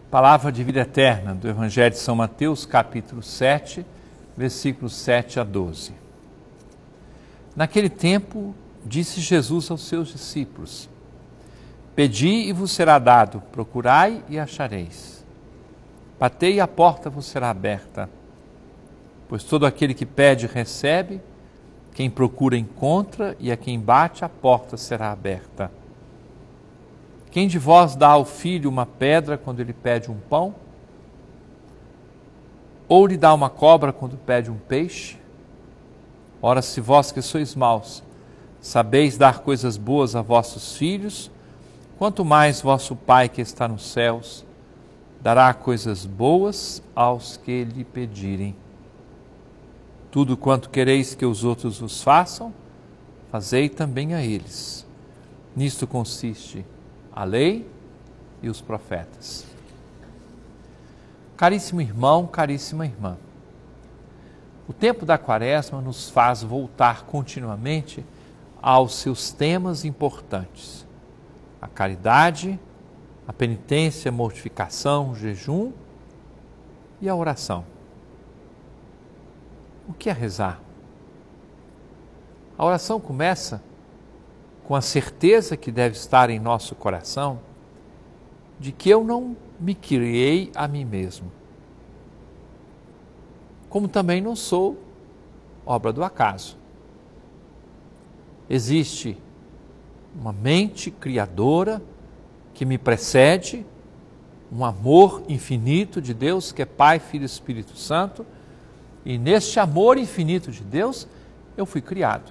Palavra de vida eterna do Evangelho de São Mateus, capítulo 7, versículos 7 a 12. Naquele tempo, disse Jesus aos seus discípulos: Pedi e vos será dado, procurai e achareis. Batei e a porta vos será aberta. Pois todo aquele que pede, recebe, quem procura, encontra, e a quem bate, a porta será aberta. Quem de vós dá ao filho uma pedra quando ele pede um pão? Ou lhe dá uma cobra quando pede um peixe? Ora, se vós que sois maus, sabeis dar coisas boas a vossos filhos, quanto mais vosso Pai que está nos céus dará coisas boas aos que lhe pedirem. Tudo quanto quereis que os outros vos façam, fazei também a eles. Nisto consiste a lei e os profetas. Caríssimo irmão, caríssima irmã, o tempo da Quaresma nos faz voltar continuamente aos seus temas importantes: a caridade, a penitência, a mortificação, o jejum e a oração. O que é rezar? A oração começa com a certeza que deve estar em nosso coração de que eu não me criei a mim mesmo, como também não sou obra do acaso. Existe uma mente criadora que me precede, um amor infinito de Deus que é Pai, Filho e Espírito Santo, e neste amor infinito de Deus eu fui criado.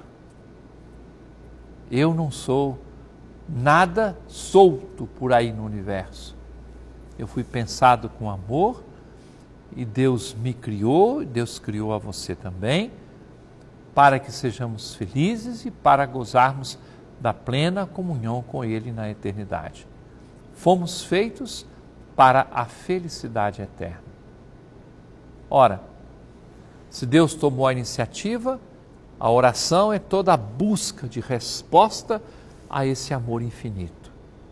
Eu não sou nada solto por aí no universo. Eu fui pensado com amor e Deus me criou, Deus criou a você também, para que sejamos felizes e para gozarmos da plena comunhão com Ele na eternidade. Fomos feitos para a felicidade eterna. Ora, se Deus tomou a iniciativa, a oração é toda a busca de resposta a esse amor infinito.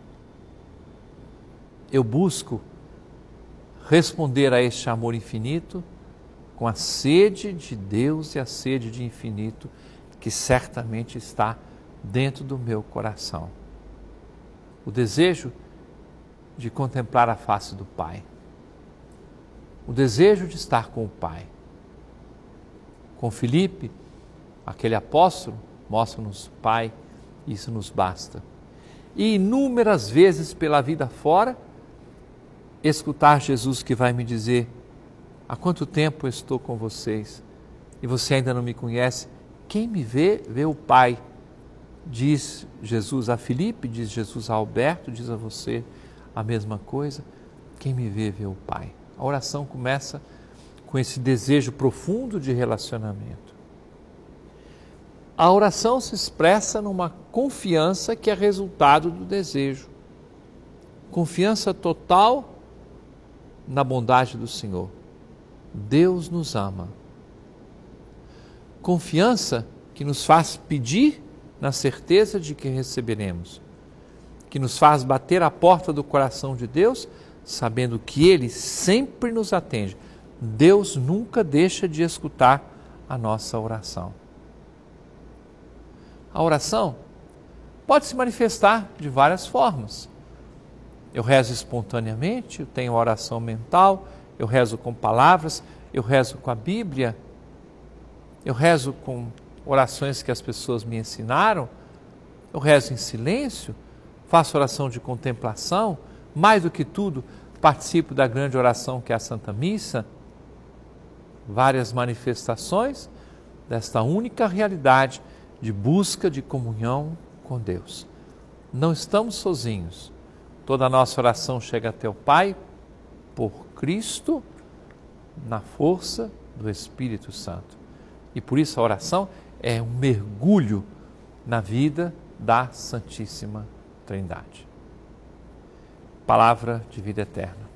Eu busco responder a este amor infinito com a sede de Deus e a sede de infinito que certamente está dentro do meu coração. O desejo de contemplar a face do Pai. O desejo de estar com o Pai. Com Filipe, aquele apóstolo, mostra-nos o Pai, isso nos basta. E inúmeras vezes pela vida fora, escutar Jesus que vai me dizer: há quanto tempo eu estou com vocês e você ainda não me conhece? Quem me vê, vê o Pai. Diz Jesus a Filipe, diz Jesus a Alberto, diz a você a mesma coisa. Quem me vê, vê o Pai. A oração começa com esse desejo profundo de relacionamento. A oração se expressa numa confiança que é resultado do desejo. Confiança total na bondade do Senhor. Deus nos ama. Confiança que nos faz pedir na certeza de que receberemos. Que nos faz bater a porta do coração de Deus, sabendo que Ele sempre nos atende. Deus nunca deixa de escutar a nossa oração. A oração pode se manifestar de várias formas. Eu rezo espontaneamente, eu tenho oração mental, eu rezo com palavras, eu rezo com a Bíblia, eu rezo com orações que as pessoas me ensinaram, eu rezo em silêncio, faço oração de contemplação, mais do que tudo, participo da grande oração que é a Santa Missa. Várias manifestações desta única realidade de busca de comunhão com Deus. Não estamos sozinhos. Toda a nossa oração chega até o Pai por Cristo, na força do Espírito Santo. E por isso a oração é um mergulho na vida da Santíssima Trindade. Palavra de vida eterna.